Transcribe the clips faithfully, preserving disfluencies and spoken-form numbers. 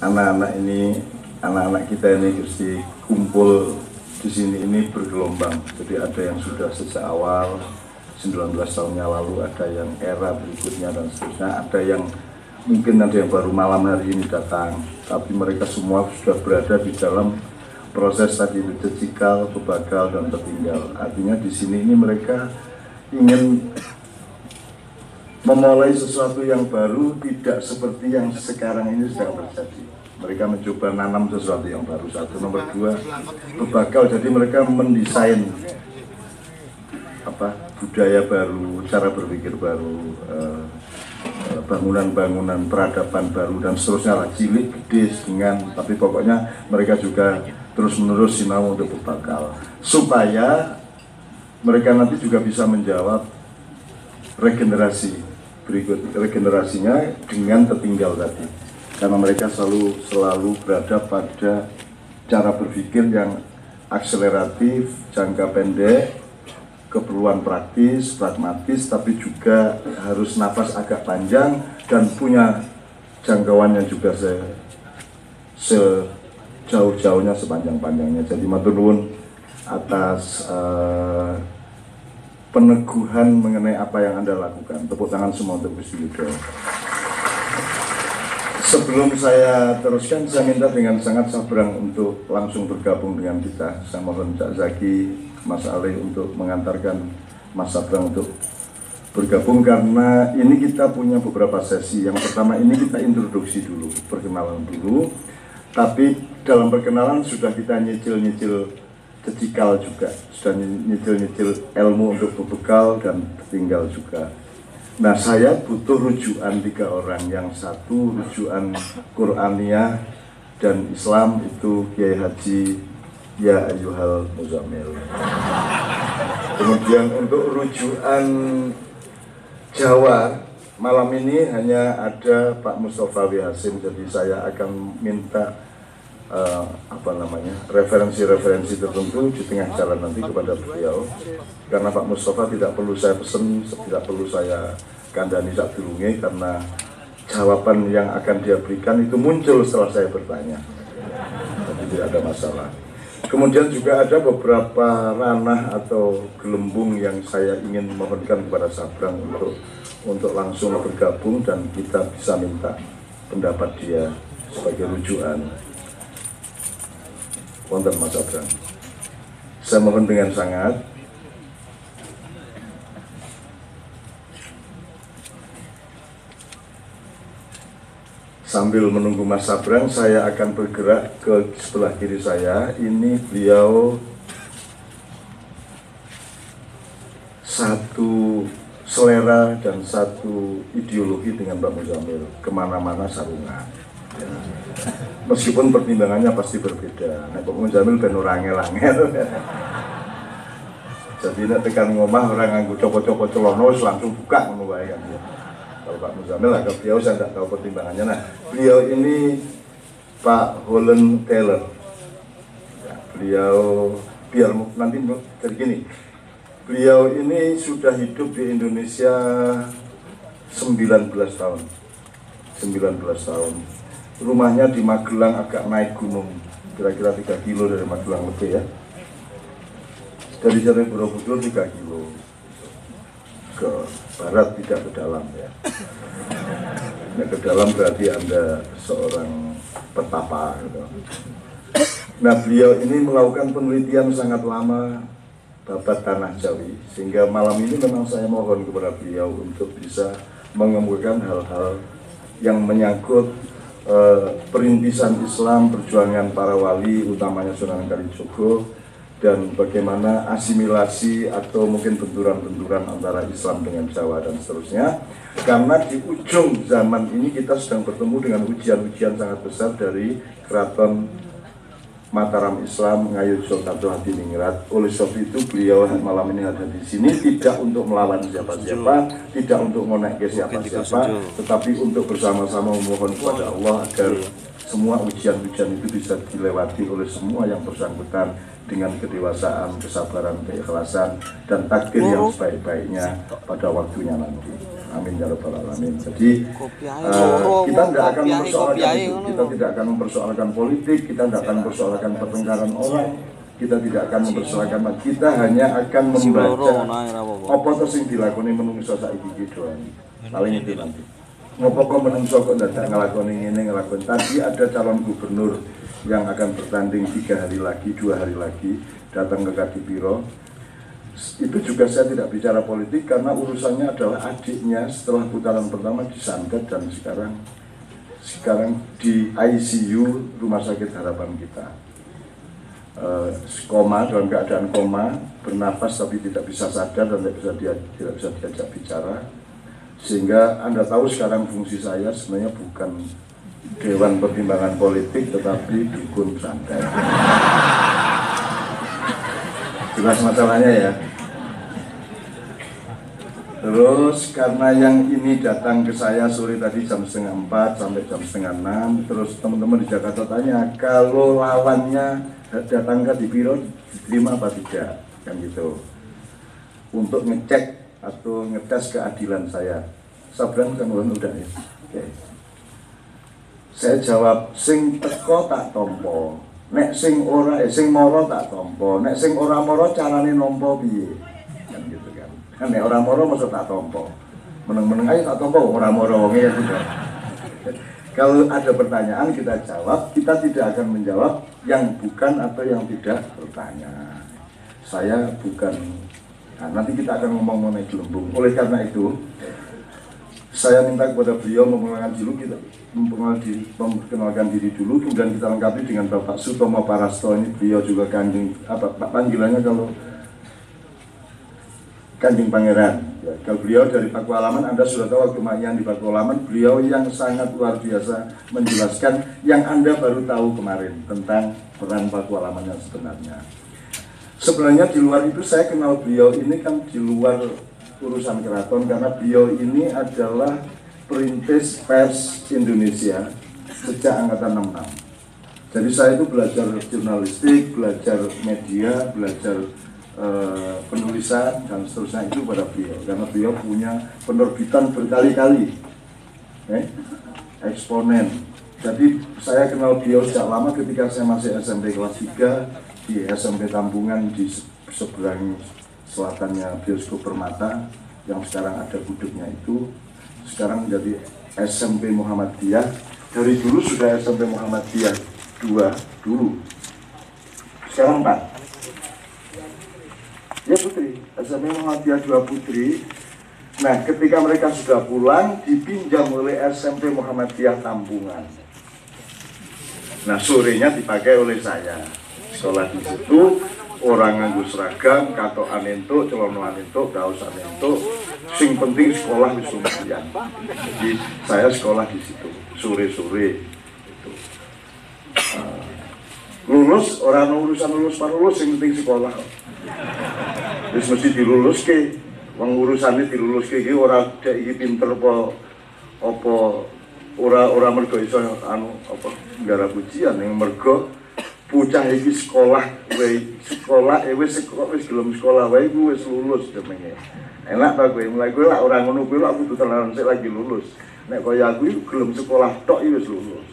anak-anak ini, anak-anak kita ini Gusti kumpul di sini ini bergelombang. Jadi ada yang sudah sejak awal sembilan belas tahunnya lalu, ada yang era berikutnya dan seterusnya, ada yang mungkin ada yang baru malam hari ini datang, tapi mereka semua sudah berada di dalam proses tadi cikal, bebagal dan tertinggal. Artinya di sini ini mereka ingin memulai sesuatu yang baru, tidak seperti yang sekarang ini sedang terjadi. Mereka mencoba nanam sesuatu yang baru, satu. Nomor dua, berbakal, jadi mereka mendesain apa budaya baru, cara berpikir baru, bangunan-bangunan, eh, peradaban baru dan seterusnya lah, cilik, gede, dengan, tapi pokoknya mereka juga terus-menerus sinau untuk berbakal supaya mereka nanti juga bisa menjawab regenerasi berikut, regenerasinya dengan tertinggal tadi. Karena mereka selalu selalu berada pada cara berpikir yang akseleratif, jangka pendek, keperluan praktis, pragmatis, tapi juga harus nafas agak panjang dan punya jangkauan yang juga se sejauh-jauhnya, sepanjang-panjangnya. Jadi matur nuwun atas uh, peneguhan mengenai apa yang Anda lakukan. Tepuk tangan semua untuk Gusti Yudo. Sebelum saya teruskan, saya minta dengan sangat sabrang untuk langsung bergabung dengan kita. Saya mohon Cak Zaki, Mas Ali untuk mengantarkan Mas Sabrang untuk bergabung, karena ini kita punya beberapa sesi. Yang pertama ini kita introduksi dulu, perkenalan dulu. Tapi dalam perkenalan sudah kita nyicil-nyicil cikal juga, sudah nyicil-nyicil ilmu untuk berbekal dan tinggal juga. Nah, saya butuh rujukan tiga orang. Yang satu rujukan Qur'aniyah dan Islam, itu Kiai Haji Ya Ayyuhal Muzammil. Kemudian untuk rujukan Jawa, malam ini hanya ada Pak Mustafa Wihasim, jadi saya akan minta uh, apa namanya referensi-referensi tertentu di tengah jalan nanti kepada beliau, karena Pak Mustafa tidak perlu saya pesen, tidak perlu saya kandani sak durunge, karena jawaban yang akan dia berikan itu muncul setelah saya bertanya, jadi tidak ada masalah. Kemudian juga ada beberapa ranah atau gelembung yang saya ingin mohonkan kepada Sabrang untuk untuk langsung bergabung dan kita bisa minta pendapat dia sebagai rujukan. Wonten Mas Sabrang, saya mohon dengan sangat sambil menunggu Mas Sabrang, saya akan bergerak ke sebelah kiri saya. Ini beliau satu selera dan satu ideologi dengan Pak Muzammil, kemana-mana sarungan. Ya. Meskipun pertimbangannya pasti berbeda. Nah, Pak Muzammil ben ora angel-angel. Jadi nek tekan ngomah orang nganggo copo-copo celana wis langsung buka ngono wae kan ya. Kalau Pak Muzammil agak beliau saya tidak tahu pertimbangannya. Nah, beliau ini Pak Holland Taylor. Ya, beliau biar nanti jadi gini. Beliau ini sudah hidup di Indonesia sembilan belas tahun. sembilan belas tahun. Rumahnya di Magelang, agak naik gunung, kira-kira tiga kilo dari Magelang lebih ya. Dari Jari Borobudur tiga kilo. Ke barat, tidak ke dalam ya. Nah, ke dalam berarti Anda seorang petapa gitu. Nah, beliau ini melakukan penelitian sangat lama babat tanah Jawi, sehingga malam ini memang saya mohon kepada beliau untuk bisa mengemukakan hal-hal yang menyangkut uh, perintisan Islam, perjuangan para wali, utamanya Sunan Kalijogo, dan bagaimana asimilasi atau mungkin benturan-benturan antara Islam dengan Jawa dan seterusnya. Karena di ujung zaman ini kita sedang bertemu dengan ujian-ujian sangat besar dari Keraton Mataram Islam Ngayut Sultan Hadiningrat. Oleh sebab itu beliau malam ini ada di sini tidak untuk melawan siapa-siapa, tidak untuk ngonek ke siapa-siapa, tetapi untuk bersama-sama memohon kepada Allah agar semua ujian-ujian itu bisa dilewati oleh semua yang bersangkutan dengan kedewasaan, kesabaran, keikhlasan, dan takdir yang sebaik-baiknya pada waktunya nanti. Amin ya rabbal alamin. Jadi uh, kita tidak akan mempersoalkan itu, kita tidak akan mempersoalkan politik, kita tidak akan mempersoalkan pertengkaran orang, kita tidak akan mempersoalkan, kita hanya akan membaca apa yang dilakoni menungso saiki gitu. Paling itu nanti. Ngopo kok menungso kok dadak ngelakoni ngene ngelakoni. Tadi ada calon gubernur yang akan bertanding tiga hari lagi, dua hari lagi datang ke Kadipiro. Itu juga saya tidak bicara politik karena urusannya adalah adiknya setelah putaran pertama disantet dan sekarang sekarang di I C U Rumah Sakit Harapan Kita. Uh, koma, dalam keadaan koma, bernafas tapi tidak bisa sadar dan tidak bisa dia, tidak bisa diajak bicara. Sehingga Anda tahu sekarang fungsi saya sebenarnya bukan Dewan Pertimbangan Politik tetapi dukun santet. Jelas masalahnya ya. Terus karena yang ini datang ke saya sore tadi jam setengah empat sampai jam setengah enam, terus teman-teman di Jakarta tanya kalau lawannya datang ke Kadipiro diterima apa tidak, kan gitu. Untuk ngecek atau ngetes keadilan saya. Saya bilang kan udah ya. Oke. Saya jawab sing teko tak tompo. Nek sing ora eh sing moro tak tompo. Nek sing ora moro carane nompo piye? Kan gitu kan. Nek ora moro mesti tak tompo. Meneng-meneng aja tak tompo ora moro wong ya sudah. Kalau ada pertanyaan kita jawab, kita tidak akan menjawab yang bukan atau yang tidak bertanya. Saya bukan. Nah, nanti kita akan ngomong mengenai gelembung. Oleh karena itu, saya minta kepada beliau memperkenalkan dulu, kita memperkenalkan diri, memperkenalkan diri dulu, kemudian kita lengkapi dengan Bapak Sutomo Parasto. Ini beliau juga kanjeng, apa panggilannya kalau Kanjeng Pangeran. Ya, kalau beliau dari Pakualaman, Anda sudah tahu waktu yang di Pakualaman, beliau yang sangat luar biasa menjelaskan yang Anda baru tahu kemarin tentang peran Pakualaman yang sebenarnya. Sebenarnya di luar itu saya kenal beliau ini kan di luar urusan keraton karena beliau ini adalah perintis pers Indonesia sejak angkatan enam puluh enam. Jadi saya itu belajar jurnalistik, belajar media, belajar uh, penulisan dan seterusnya itu pada beliau karena beliau punya penerbitan berkali-kali, eh, eksponen. Jadi saya kenal beliau sejak lama ketika saya masih S M P kelas tiga. Di S M P Tambungan di seberang selatannya Bioskop Permata yang sekarang ada gudegnya itu sekarang menjadi S M P Muhammadiyah. Dari dulu sudah S M P Muhammadiyah dua dulu, sekarang empat ya Putri, S M P Muhammadiyah dua Putri. Nah ketika mereka sudah pulang dipinjam oleh S M P Muhammadiyah Tambungan. Nah sorenya dipakai oleh saya. Sekolah di situ orang nganggo seragam, katokan entuk, celonoan entuk, kaosan entuk. Sing penting sekolah wis lumayan. Jadi saya sekolah di situ sore-sore. Itu. Uh, lulus orang urusan lulus par lulus, yang penting sekolah. Wis mesti diluluske. Wong urusane diluluske iki ora dek iki pinter apa apa ora ora mergo iso anu apa nggarap ujian yang mergo bocah iki sekolah wae sekolah eh wis sekolah wis gelem sekolah wae ku wis lulus jenenge. Enak ta kowe mulai kowe lak ora ngono kowe lak kudu tenan sik lagi lulus. Nek kaya aku gelem sekolah tok iki wis lulus.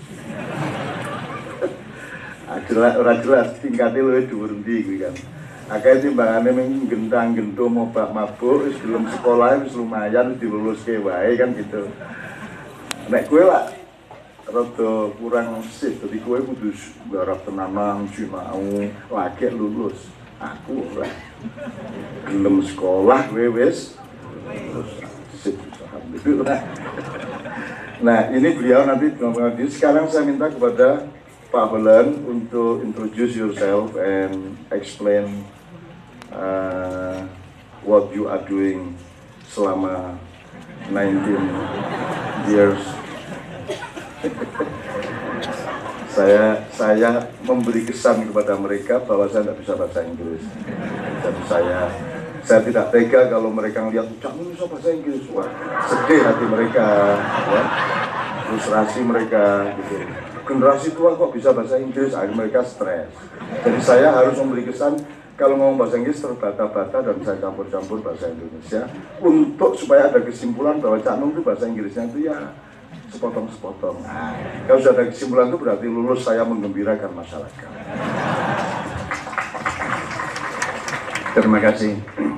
Jelas ora jelas tingkate luwih dhuwur ndi kuwi kan. Akeh timbangane mung gentang-gentu mobak mabuk wis gelem sekolah wis lumayan diluluske wae kan gitu. Nek kowe lak rada kurang sih, jadi kowe kudu garap tenanan sinau lagi lulus. Aku ora gelem sekolah kowe wis lulus. Sip, alhamdulillah. Nah, ini beliau nanti sekarang saya minta kepada Pak Holen untuk introduce yourself and explain uh, what you are doing selama nineteen years. saya saya memberi kesan kepada mereka bahwa saya tidak bisa bahasa Inggris. Jadi saya saya tidak tega kalau mereka melihat ucapmu bisa bahasa Inggris. Wah, sedih hati mereka. Ya. frustrasi mereka gitu. Generasi tua kok bisa bahasa Inggris, akhirnya mereka stres. Jadi saya harus memberi kesan kalau ngomong bahasa Inggris terbata-bata dan saya campur-campur bahasa Indonesia untuk supaya ada kesimpulan bahwa Cak Nung itu bahasa Inggrisnya itu ya sepotong-sepotong. Nah, kalau sudah ada kesimpulan itu berarti lulus saya menggembirakan masyarakat. Terima kasih.